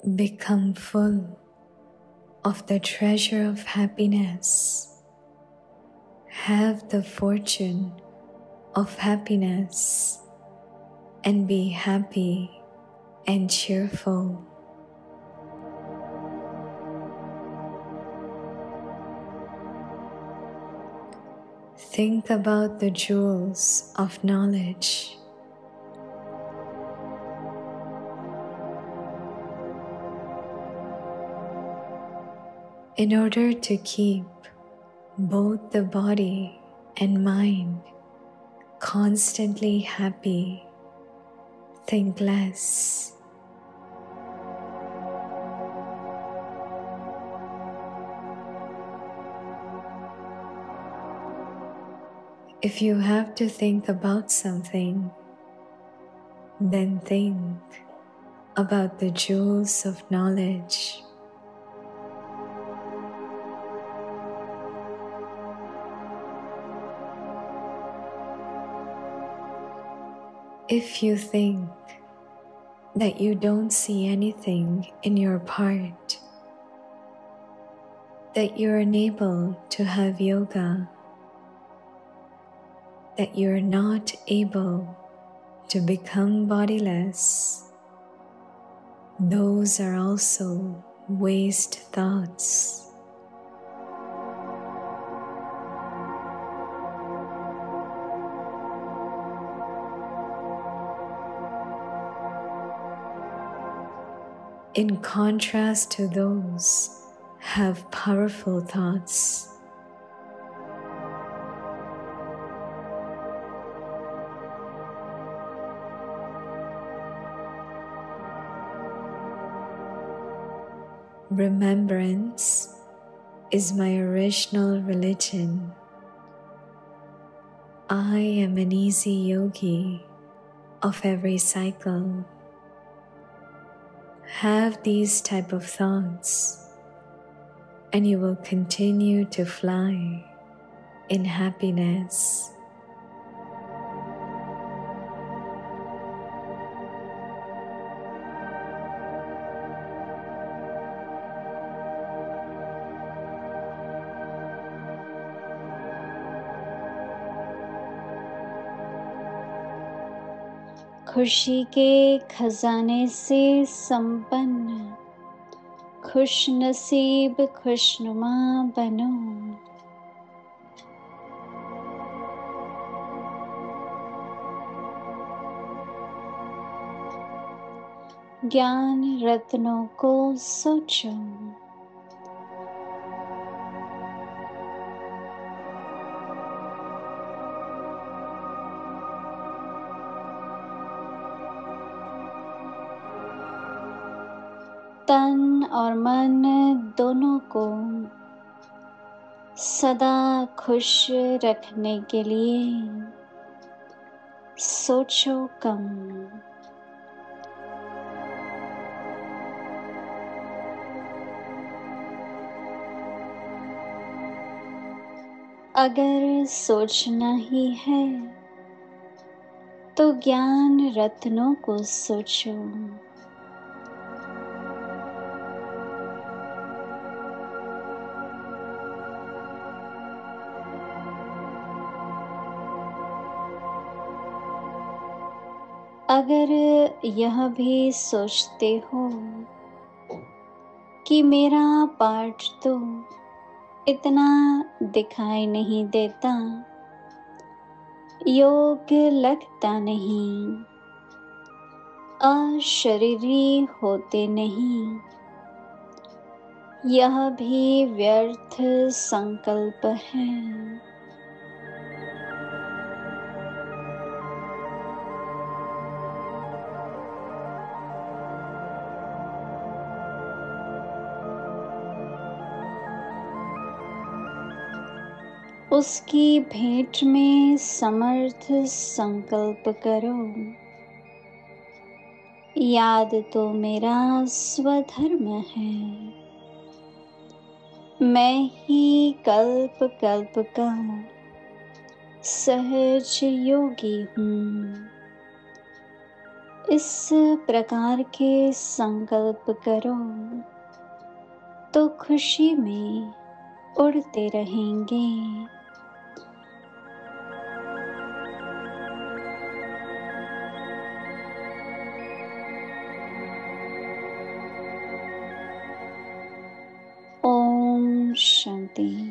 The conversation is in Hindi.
Become full of the treasure of happiness. Have the fortune of happiness and be happy and cheerful. Think about the jewels of knowledge. In order to keep both the body and mind constantly happy, think less. If you have to think about something, then think about the jewels of knowledge. If you think that you don't see anything in your part, that you're unable to have yoga, that you're not able to become bodiless, those are also waste thoughts. In contrast to those, have powerful thoughts. Remembrance is my original religion. I am an easy yogi of every cycle. Have these type of thoughts and you will continue to fly in happiness. खुशी के खजाने से संपन्न, खुश नसीब खुशनुमा बनो। ज्ञान रत्नों को सोचो। तन और मन दोनों को सदा खुश रखने के लिए सोचो कम। अगर सोचना ही है तो ज्ञान रत्नों को सोचो। अगर यह भी सोचते हो कि मेरा पाठ तो इतना दिखाई नहीं देता, योग लगता नहीं, अशरीरी होते नहीं, यह भी व्यर्थ संकल्प है। उसकी भेंट में समर्थ संकल्प करो, याद तो मेरा स्वधर्म है, मैं ही कल्प कल्प का सहज योगी हूँ। इस प्रकार के संकल्प करो तो खुशी में उड़ते रहेंगे। ओम शांति।